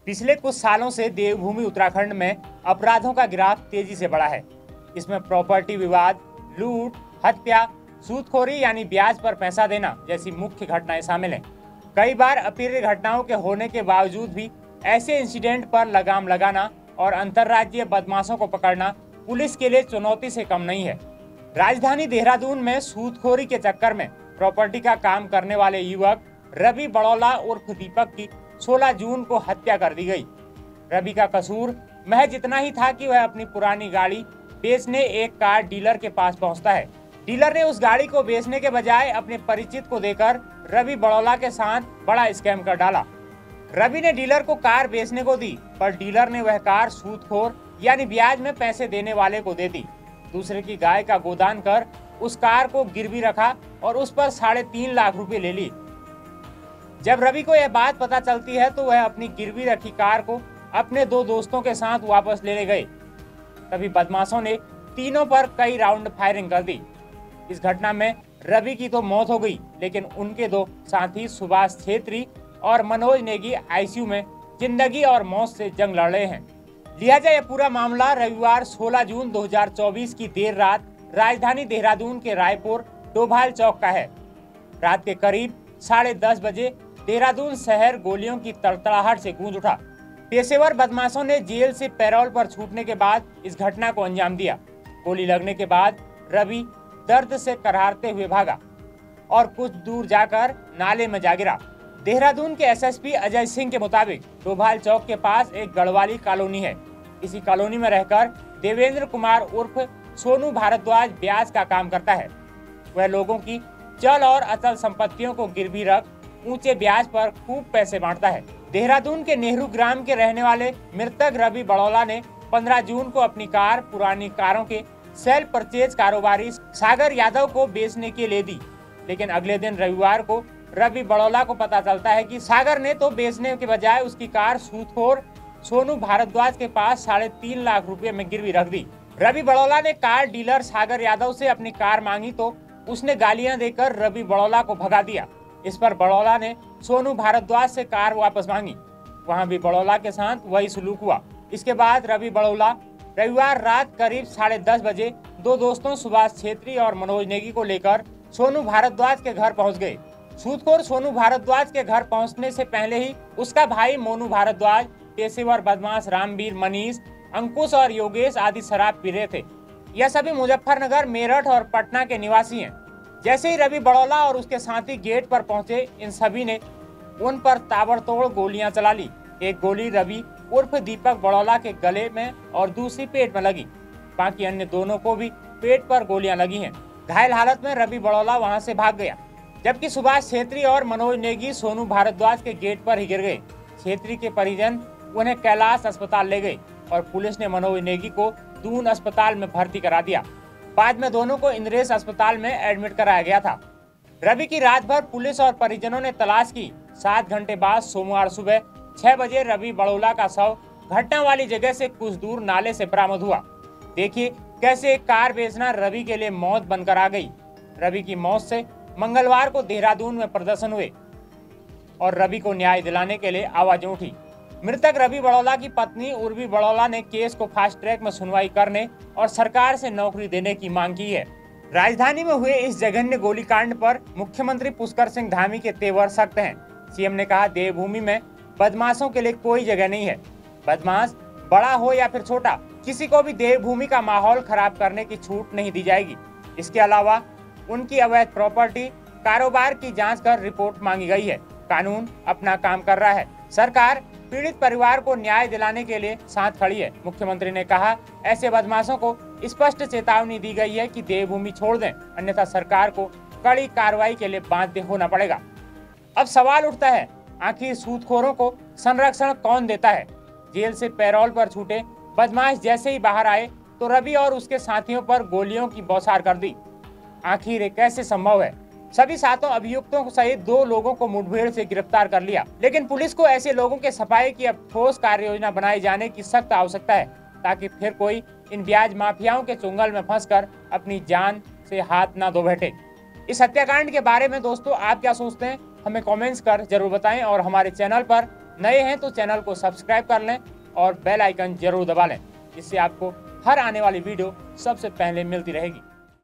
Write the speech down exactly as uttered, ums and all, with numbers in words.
पिछले कुछ सालों से देवभूमि उत्तराखंड में अपराधों का ग्राफ तेजी से बढ़ा है। इसमें प्रॉपर्टी विवाद, लूट, हत्या, सूदखोरी यानी ब्याज पर पैसा देना जैसी मुख्य घटनाएं शामिल हैं। कई बार अप्रिय घटनाओं के होने के बावजूद भी ऐसे इंसिडेंट पर लगाम लगाना और अंतर्राज्यीय बदमाशों को पकड़ना पुलिस के लिए चुनौती से कम नहीं है। राजधानी देहरादून में सूदखोरी के चक्कर में प्रॉपर्टी का काम करने वाले युवक रवि बड़ौला उर्फ दीपक की सोलह जून को हत्या कर दी गई। रवि का कसूर महज इतना ही था कि वह अपनी पुरानी गाड़ी बेचने एक कार डीलर के पास पहुंचता है। डीलर ने उस गाड़ी को बेचने के बजाय अपने परिचित को देकर रवि बड़ौला के साथ बड़ा स्कैम कर डाला। रवि ने डीलर को कार बेचने को दी, पर डीलर ने वह कार सूदखोर यानी ब्याज में पैसे देने वाले को दे दी। दूसरे की गाय का गोदान कर उस कार को गिरवी रखा और उस पर साढ़े तीन लाख रुपए ले ली। जब रवि को यह बात पता चलती है तो वह अपनी गिरवी रखी कार को अपने दो दोस्तों के साथ वापस लेने गए। तभी बदमाशों ने तीनों पर कई राउंड फायरिंग कर दी। इस घटना में रवि की तो मौत हो गई, लेकिन उनके दो साथी सुभाष छेत्री और मनोज नेगी आईसीयू में जिंदगी और मौत से जंग लड़ रहे हैं। लिहाजा यह पूरा मामला रविवार सोलह जून दो हज़ार चौबीस की देर रात राजधानी देहरादून के रायपुर डोभाल चौक का है। रात के करीब साढ़े दस बजे देहरादून शहर गोलियों की तड़तड़ाहट से गूंज उठा। पेशेवर बदमाशों ने जेल से पैरोल पर छूटने के बाद इस घटना को अंजाम दिया। गोली लगने के बाद रवि दर्द से कराहते हुए भागा और कुछ दूर जाकर नाले में जा गिरा। देहरादून के एसएसपी अजय सिंह के मुताबिक डोभाल चौक के पास एक गढ़वाली कॉलोनी है। इसी कॉलोनी में रहकर देवेंद्र कुमार उर्फ सोनू भारद्वाज ब्याज का काम करता है। वह लोगों की चल और अचल संपत्तियों को गिरवी रख ऊंचे ब्याज पर खूब पैसे बांटता है। देहरादून के नेहरू ग्राम के रहने वाले मृतक रवि बड़ौला ने पंद्रह जून को अपनी कार पुरानी कारों के सेल परचेज कारोबारी सागर यादव को बेचने के लिए दी, लेकिन अगले दिन रविवार को रवि बड़ौला को पता चलता है कि सागर ने तो बेचने के बजाय उसकी कार सूदखोर सोनू भारद्वाज के पास साढ़े तीन लाख रुपए में गिरवी रख दी। रवि बड़ौला ने कार डीलर सागर यादव से अपनी कार मांगी तो उसने गालियां देकर रवि बड़ौला को भगा दिया। इस पर बड़ौला ने सोनू भारद्वाज से कार वापस मांगी। वहां भी बड़ौला के साथ वही सलूक हुआ। इसके बाद रवि बड़ौला रविवार रात करीब साढ़े दस बजे दो दोस्तों सुभाष छेत्री और मनोज नेगी को लेकर सोनू भारद्वाज के घर पहुंच गए। सूदखोर सोनू भारद्वाज के घर पहुंचने से पहले ही उसका भाई मोनू भारद्वाज, पेशेवर बदमाश रामवीर, मनीष, अंकुश और योगेश आदि शराब पी रहे थे। यह सभी मुजफ्फरनगर, मेरठ और पटना के निवासी हैं। जैसे ही रवि बड़ौला और उसके साथी गेट पर पहुंचे, इन सभी ने उन पर ताबड़तोड़ गोलियां चला ली। एक गोली रवि उर्फ दीपक बड़ौला के गले में और दूसरी पेट में लगी। बाकी अन्य दोनों को भी पेट पर गोलियां लगी हैं। घायल हालत में रवि बड़ौला वहां से भाग गया, जबकि सुभाष छेत्री और मनोज नेगी सोनू भारद्वाज के गेट पर ही गिर गए। छेत्री के परिजन उन्हें कैलाश अस्पताल ले गए और पुलिस ने मनोज नेगी को दून अस्पताल में भर्ती करा दिया। बाद में दोनों को इंद्रेश अस्पताल में एडमिट कराया गया था। रवि की रात भर पुलिस और परिजनों ने तलाश की। सात घंटे बाद सोमवार सुबह छह बजे रवि बड़ौला का शव घटना वाली जगह से कुछ दूर नाले से बरामद हुआ। देखिए कैसे एक कार बेचना रवि के लिए मौत बनकर आ गई। रवि की मौत से मंगलवार को देहरादून में प्रदर्शन हुए और रवि को न्याय दिलाने के लिए आवाजें उठी। मृतक रवि बड़ौला की पत्नी उर्वी बड़ौला ने केस को फास्ट ट्रैक में सुनवाई करने और सरकार से नौकरी देने की मांग की है। राजधानी में हुए इस जघन्य गोलीकांड पर मुख्यमंत्री पुष्कर सिंह धामी के तेवर सख्त हैं। सीएम ने कहा, देवभूमि में बदमाशों के लिए कोई जगह नहीं है। बदमाश बड़ा हो या फिर छोटा, किसी को भी देवभूमि का माहौल खराब करने की छूट नहीं दी जाएगी। इसके अलावा उनकी अवैध प्रॉपर्टी कारोबार की जांच कर रिपोर्ट मांगी गई है। कानून अपना काम कर रहा है। सरकार पीड़ित परिवार को न्याय दिलाने के लिए साथ खड़ी है। मुख्यमंत्री ने कहा, ऐसे बदमाशों को स्पष्ट चेतावनी दी गई है कि देवभूमि छोड़ दें, अन्यथा सरकार को कड़ी कार्रवाई के लिए बाध्य होना पड़ेगा। अब सवाल उठता है, आखिर सूदखोरों को संरक्षण कौन देता है? जेल से पैरोल पर छूटे बदमाश जैसे ही बाहर आए तो रवि और उसके साथियों पर गोलियों की बौछार कर दी। आखिर ये कैसे संभव है? सभी सातों अभियुक्तों सहित दो लोगों को मुठभेड़ से गिरफ्तार कर लिया, लेकिन पुलिस को ऐसे लोगों के सफाई की अब ठोस कार्य योजना बनाए जाने की सख्त आवश्यकता है, ताकि फिर कोई इन ब्याज माफियाओं के चुंगल में फंसकर अपनी जान से हाथ ना धो बैठे। इस हत्याकांड के बारे में दोस्तों आप क्या सोचते हैं? हमें कमेंट्स कर जरूर बताएं और हमारे चैनल पर नए हैं तो चैनल को सब्सक्राइब कर लें और बेल आइकन जरूर दबा लें, इससे आपको हर आने वाली वीडियो सबसे पहले मिलती रहेगी।